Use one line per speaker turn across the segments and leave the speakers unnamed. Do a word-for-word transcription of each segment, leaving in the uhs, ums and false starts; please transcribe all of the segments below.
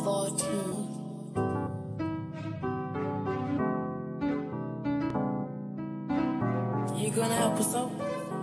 fourteen. You gonna help us out?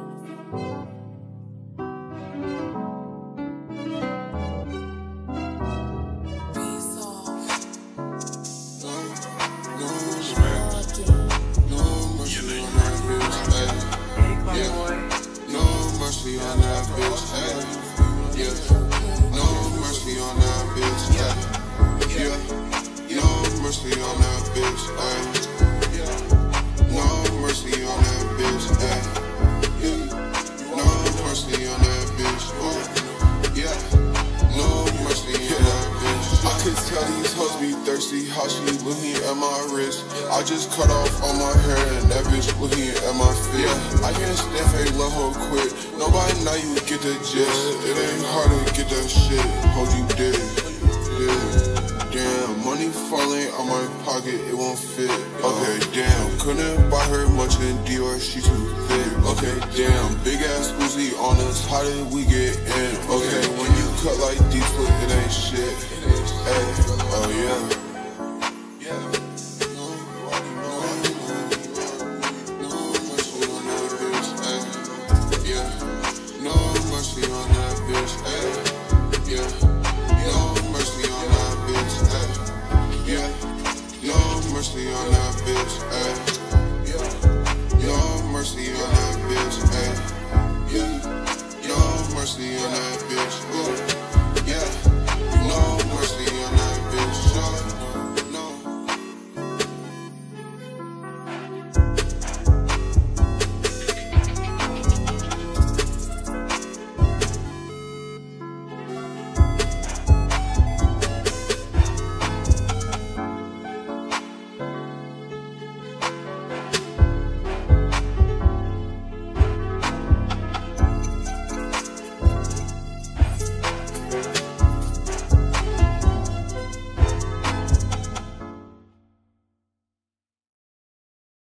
Mercy on that bitch, ayy. Yeah. No mercy on that bitch, ayy. Yeah. No mercy on that bitch, ayy. No mercy on that bitch, ayy. Yeah. No mercy on that bitch, ooh. Yeah. No mercy on that bitch. I could tell these hoes be thirsty, how she looking at my wrist. I just cut off all my hair and that bitch looking at my feet. Yeah. I can't stand fake, let her quit. Nobody know you get the gist. It ain't hard to get that shit. Hold you did. Yeah. Damn, money falling out my pocket, it won't fit. Okay, damn, couldn't buy her much in Dior, she too thick. Okay, damn, big ass Uzi on us, how did we get in? Okay, when you cut like these, it ain't shit.